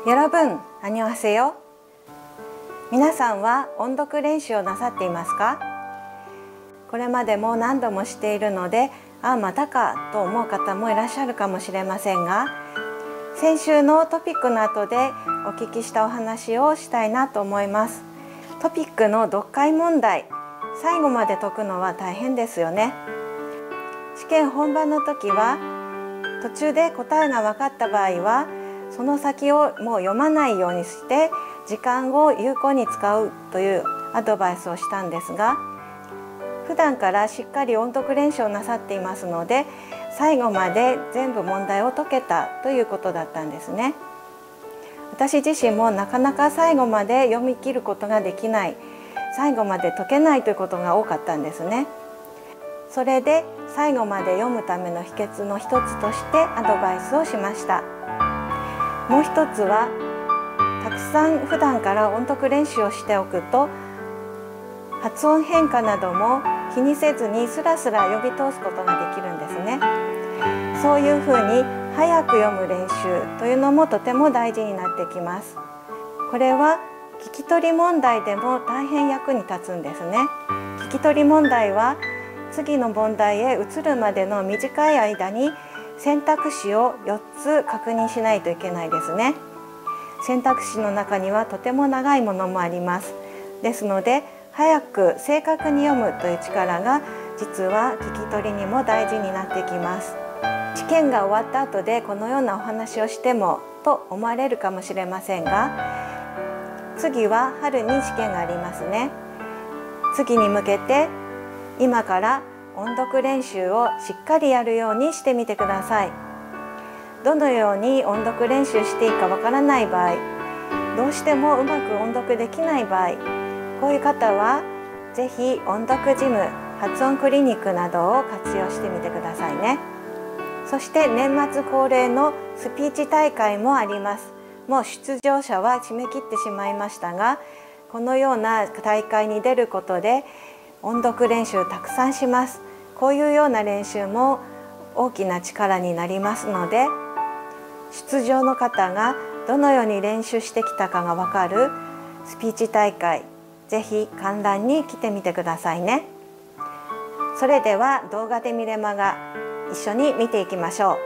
여러분、안녕하세요。皆さんは音読練習をなさっていますか？これまでも何度もしているので、またかと思う方もいらっしゃるかもしれませんが、先週のトピックの後でお聞きしたお話をしたいなと思います。トピックの読解問題、最後まで解くのは大変ですよね。試験本番の時は、途中で答えが分かった場合は、その先をもう読まないようにして時間を有効に使うというアドバイスをしたんですが、普段からしっかり音読練習をなさっていますので、最後まで全部問題を解けたということだったんですね。私自身もなかなか最後まで読み切ることができない、最後まで解けないということが多かったんですね。それで最後まで読むための秘訣の一つとしてアドバイスをしました。もう一つは、たくさん普段から音読練習をしておくと、発音変化なども気にせずにスラスラ読み通すことができるんですね。そういうふうに早く読む練習というのもとても大事になってきます。これは聞き取り問題でも大変役に立つんですね。聞き取り問題は次の問題へ移るまでの短い間に選択肢を4つ確認しないといけないですね。選択肢の中にはとても長いものもあります。ですので、早く正確に読むという力が実は聞き取りにも大事になってきます。試験が終わった後でこのようなお話をしてもと思われるかもしれませんが、次は春に試験がありますね。次に向けて今から音読練習をしっかりやるようにしてみてください。どのように音読練習していいかわからない場合、どうしてもうまく音読できない場合、こういう方はぜひ音読ジム、発音クリニックなどを活用してみてくださいね。そして年末恒例のスピーチ大会もあります。もう出場者は締め切ってしまいましたが、このような大会に出ることで音読練習たくさんします。こういうような練習も大きな力になりますので、出場の方がどのように練習してきたかがわかるスピーチ大会、ぜひ観覧に来てみてくださいね。それでは動画で見れまが一緒に見ていきましょう。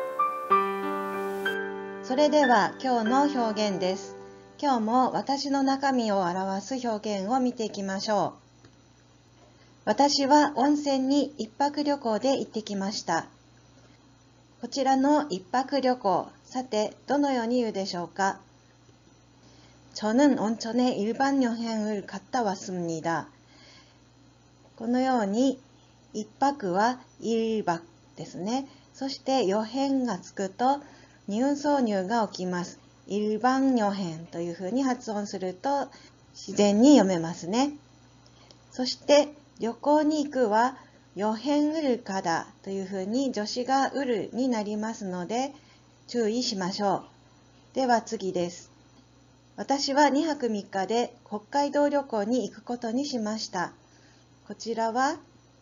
それでは今日の表現です。今日も私の中身を表す表現を見ていきましょう。私は温泉に一泊旅行で行ってきました。こちらの一泊旅行、さてどのように言うでしょうか。저는온천에 일반 여행을 갔다 왔습니다。このように一泊は一泊ですね。そして予編がつくと二音挿入が起きます。일반予編というふうに発音すると自然に読めますね。そして旅行に行くは여행을 가다というふうに助詞がうるになりますので注意しましょう。では次です。私は2泊3日で北海道旅行に行くことにしました。こちらは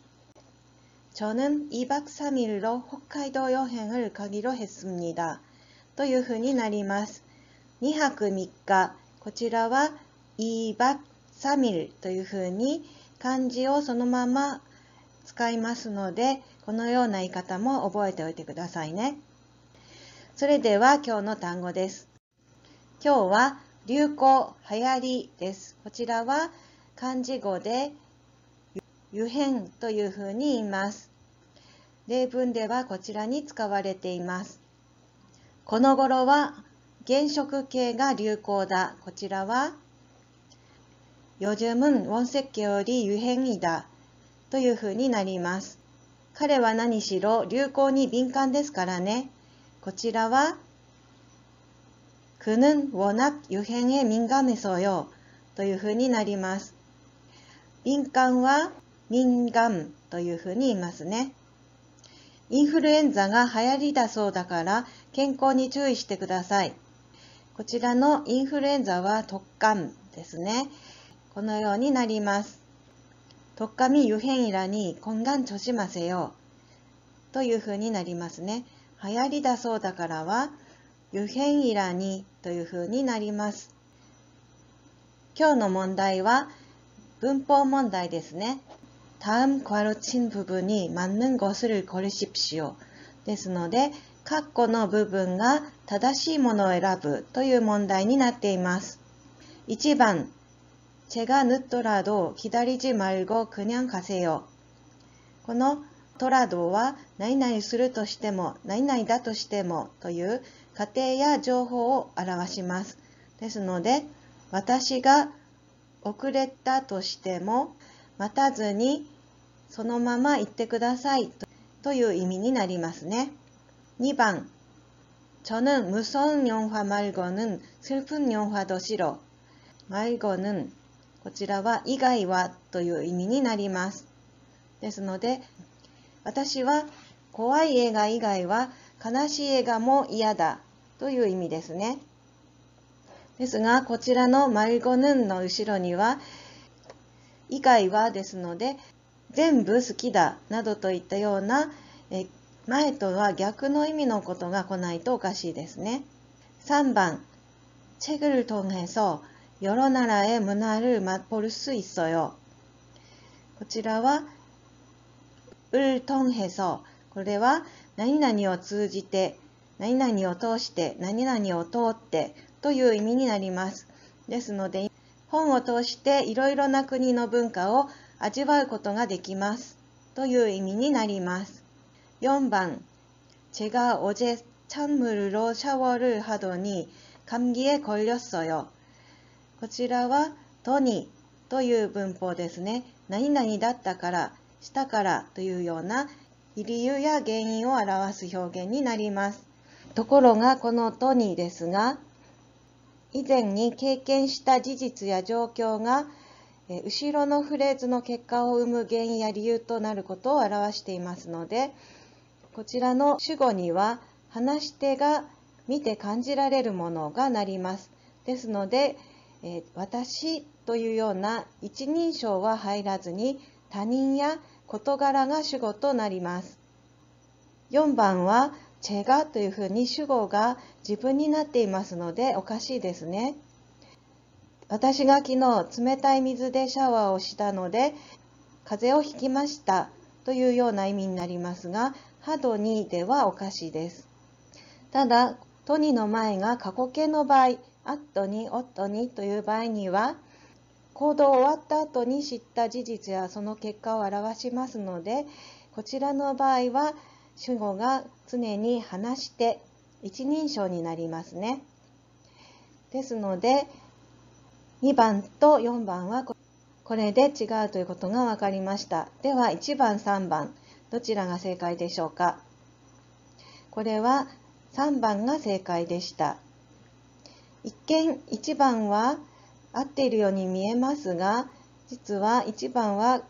저는 2박 3일로北海道여행을 가기로 했습니다。というふうになります。2泊3日、こちらは2박 3일というふうに漢字をそのまま使いますので、このような言い方も覚えておいてくださいね。それでは今日の単語です。今日は流行、流行りです。こちらは漢字語でゆへんというふうに言います。例文ではこちらに使われています。この頃は原色系が流行だ。こちらは요즘은 원색 계열이 유행이다というふうになります。彼は何しろ流行に敏感ですからね。こちらは그는 워낙 유행에 민감해서요というふうになります。敏感は敏感というふうに言いますね。インフルエンザが流行りだそうだから健康に注意してください。こちらのインフルエンザは독감ですね。このようになります。독감이 유행이라니 건강 조심하세요というふうになりますね。流行りだそうだからは 유행이라니というふうになります。今日の問題は文法問題ですね。다음 괄호친 부분이 맞는 것을 고르십시오. ですので、括弧の部分が正しいものを選ぶという問題になっています。1番、제가 늦더라도 기다리지 말고 그냥 가세요. このトラドは何々するとしても何々だとしてもという過程や情報を表します。ですので、私が遅れたとしても待たずにそのまま行ってくださいという意味になりますね。2番、저는 무서운 영화 말고는 슬픈 영화도 싫어. 말고는こちらは以外はという意味になります。ですので、私は怖い映画以外は悲しい映画も嫌だという意味ですね。ですが、こちらの말고는の後ろには以外はですので、全部好きだなどといったような前とは逆の意味のことが来ないとおかしいですね。3番、책을 통해서 여러 나라의 문화를 맛볼 수 있어요. こちらは을 통해서、これは何々を通じて、何々を通して、何々を通ってという意味になります。ですので、本を通していろいろな国の文化を味わうことができますという意味になります。4番、제가 어제 찬물로 샤워를 하더니 감기에 걸렸어요. こちらはとにという文法ですね。何々だったから、したからというような理由や原因を表す表現になります。ところがこのとにですが、以前に経験した事実や状況が後ろのフレーズの結果を生む原因や理由となることを表していますので、こちらの主語には話し手が見て感じられるものがなります。ですので、私というような一人称は入らずに他人や事柄が主語となります。4番は제가というふうに主語が自分になっていますのでおかしいですね。私が昨日冷たい水でシャワーをしたので風邪をひきましたというような意味になりますが、ハドにではおかしいです。ただ、とにの前が過去形の場合、あっとに、おっとにという場合には、行動終わった後に知った事実やその結果を表しますので、こちらの場合は主語が常に話して一人称になりますね。ですので、2番と4番はこれで違うということが分かりました。では1番、3番、どちらが正解でしょうか。これは3番が正解でした。一見1番は合っているように見えますが、実は1番は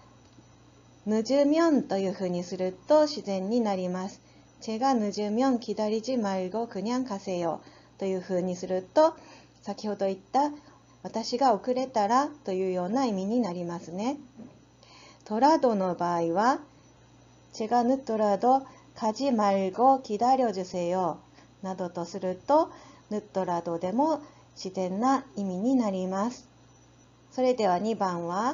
늦으면というふうにすると自然になります。제가 늦으면 기다리지 말고 그냥 가세요というふうにすると、先ほど言った私が遅れたらというような意味になりますね。トラドの場合は제가 늦더라도 가지 말고 기다려주세요などとすると、늦더라도でも自然な意味になります。それでは2番は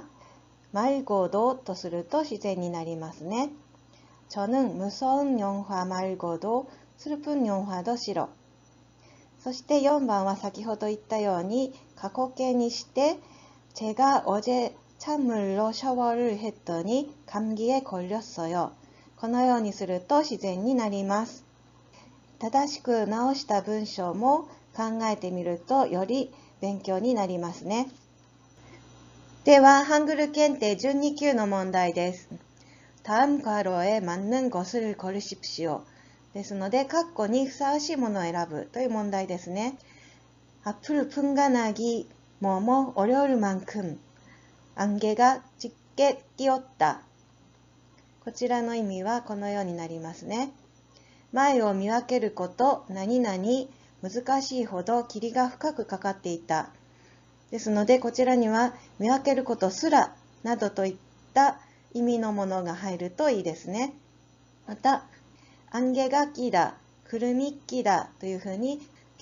말고도とすると自然になりますね。저는 무서운 영화 말고도 슬픈 영화도 싫어。そして4番は先ほど言ったように過去形にして、제가 어제 찬물로 샤워를 했더니 감기에 걸렸어요。このようにすると自然になります。正しく直した文章も考えてみるとより勉強になりますね。では、ハングル検定12級の問題です。다음 괄호에 맞는 것을 고르십시오。ですので、括弧にふさわしいものを選ぶという問題ですね。앞을 풍간하기 뭐뭐 어려울 만큼 안개가 짙게 끼었다。こちらの意味はこのようになりますね。前を見分けること、何々、難しいほど霧が深くかかっていた。ですので、こちらには見分けることすらなどといった意味のものが入るといいですね。また、안개가 끼다、くるみっきだというふうに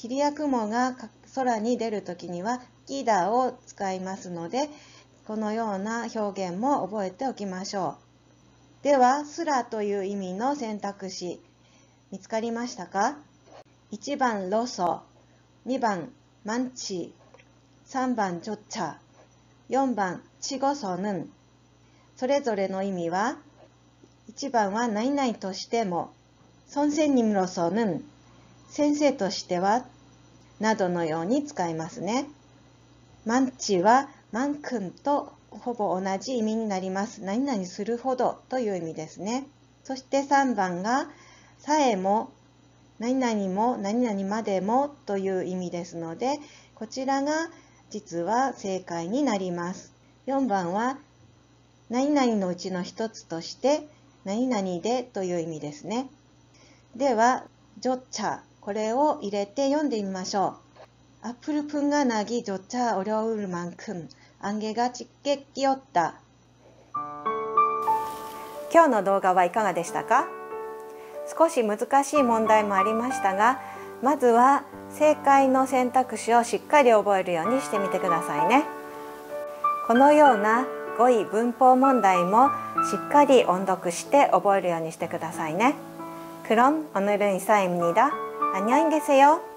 霧や雲が空に出るときにはギダを使いますので、このような表現も覚えておきましょう。では、空という意味の選択肢、見つかりましたか？ 1 番ロソ、2番マンチ、3番ジョッチャ、4番チゴソヌン。それぞれの意味は、1番は何々としても、선생님으로서는先生としてはなどのように使いますね。マンチはマンクンとほぼ同じ意味になります。何々するほどという意味ですね。そして3番がさえも何々も何々までもという意味ですので、こちらが実は正解になります。4番は何々のうちの一つとして何々でという意味ですね。では、ジョッチャ、これを入れて読んでみましょう。앞을 분간하기조차 어려울 만큼 안개가 짙게 끼었다。今日の動画はいかがでしたか？少し難しい問題もありましたが、まずは正解の選択肢をしっかり覚えるようにしてみてくださいね。このような語彙文法問題もしっかり音読して覚えるようにしてくださいね。그럼 오늘은 이상입니다. 안녕히 계세요.